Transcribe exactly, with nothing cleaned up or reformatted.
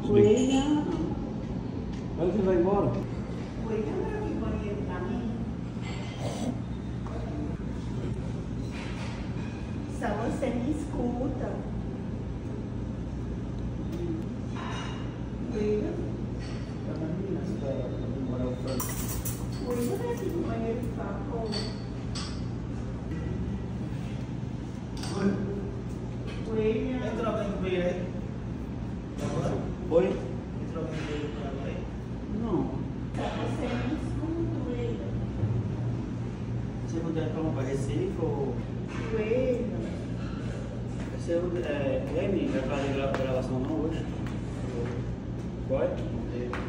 William. Vai que vai embora. William abre o banheiro pra mim. Só você me escuta. William. William abre o banheiro, por favor. William. Entra alguém no banheiro aí? Oi? Entra alguém no banheiro pra agora aí? Não. Só você me escuta, William. Você puder para para Recife ou. William. Você é. É, vai fazer gravação não hoje? Vai?